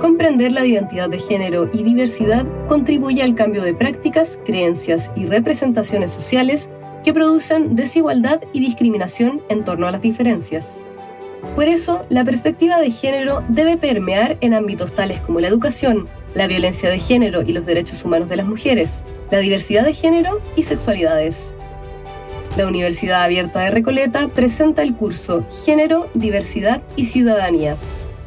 Comprender la identidad de género y diversidad contribuye al cambio de prácticas, creencias y representaciones sociales que producen desigualdad y discriminación en torno a las diferencias. Por eso, la perspectiva de género debe permear en ámbitos tales como la educación, la violencia de género y los derechos humanos de las mujeres, la diversidad de género y sexualidades. La Universidad Abierta de Recoleta presenta el curso Género, Diversidad y Ciudadanía.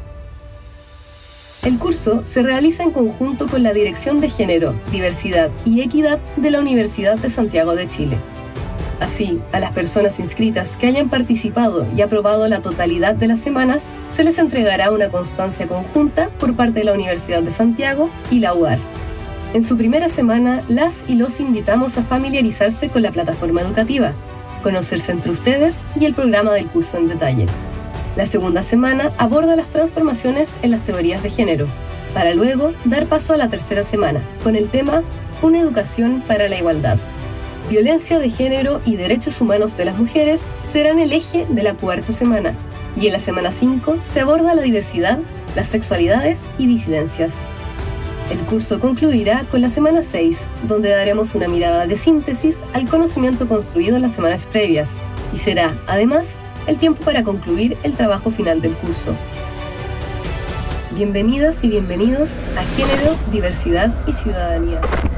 El curso se realiza en conjunto con la Dirección de Género, Diversidad y Equidad de la Universidad de Santiago de Chile. Así, a las personas inscritas que hayan participado y aprobado la totalidad de las semanas, se les entregará una constancia conjunta por parte de la Universidad de Santiago y la UAR. En su primera semana, las y los invitamos a familiarizarse con la plataforma educativa, conocerse entre ustedes y el programa del curso en detalle. La segunda semana aborda las transformaciones en las teorías de género, para luego dar paso a la tercera semana, con el tema Una educación para la igualdad. Violencia de género y derechos humanos de las mujeres serán el eje de la cuarta semana, y en la semana 5 se aborda la diversidad, las sexualidades y disidencias. El curso concluirá con la semana 6, donde daremos una mirada de síntesis al conocimiento construido en las semanas previas, y será, además, el tiempo para concluir el trabajo final del curso. Bienvenidas y bienvenidos a Género, Diversidad y Ciudadanía.